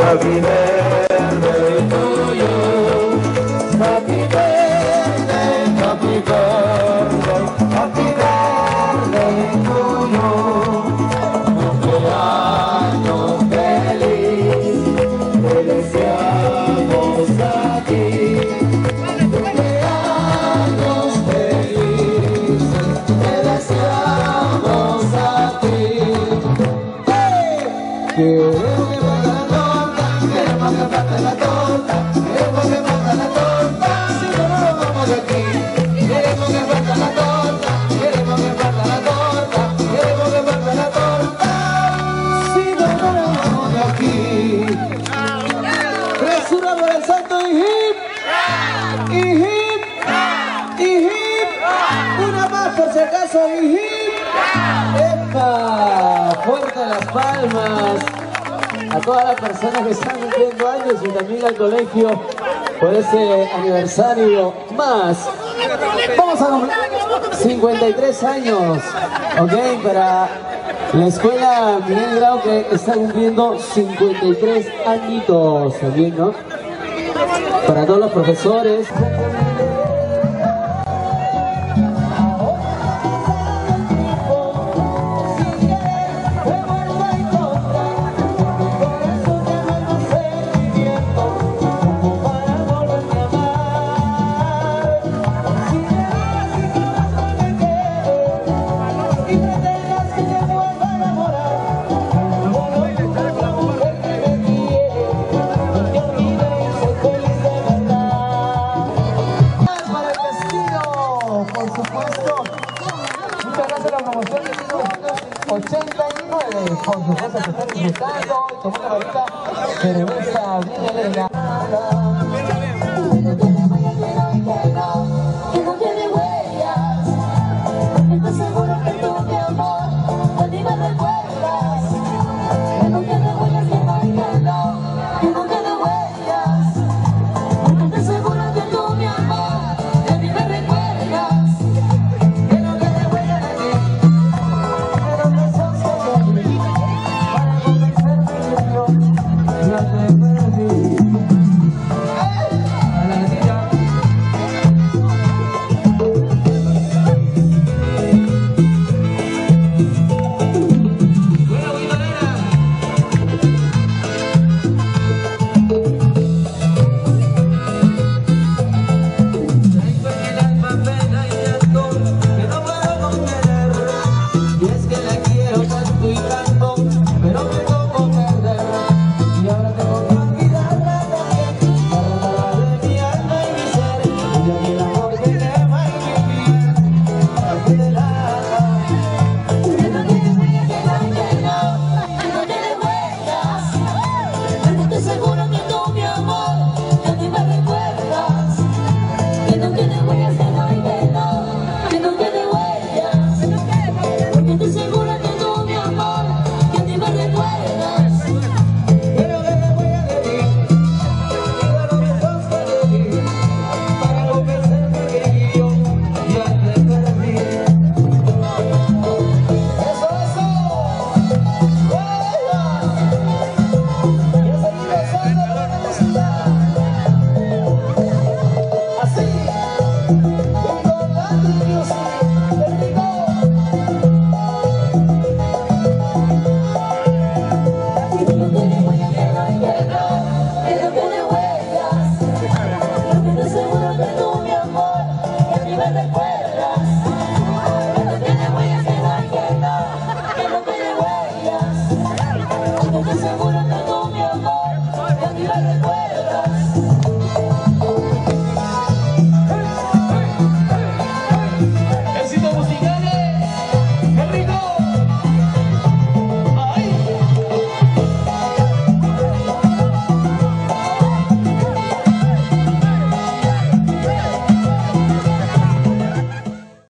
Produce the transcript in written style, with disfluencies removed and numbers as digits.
Happy birthday to you. Happy birthday, happy birthday, happy birthday to you. Cumpleaños feliz, te deseamos a ti. Cumpleaños feliz, te deseamos a ti. Queremos que parta la torta, queremos que parta la torta, queremos que parta la torta, si no nos vamos de aquí. Queremos que parta la torta, queremos que parta la torta, queremos que parta la torta, si no nos vamos de aquí. Presura por el santo y hip, y hip, y hip, una más por si acaso y hip. ¡Epa! Fuerte las palmas a todas las personas que están cumpliendo años y también al colegio por ese aniversario más. Vamos a cumplir 53 años, ok, para la escuela Miguel Grau, que está cumpliendo 53 añitos también, ¿no? Para todos los profesores. Por supuesto, muchas gracias a la promoción de 1989. Por supuesto, se están disfrutando, tomando una varita cerveza bien helena. Seguro que tú, mi amor, que a ti me recuerdas.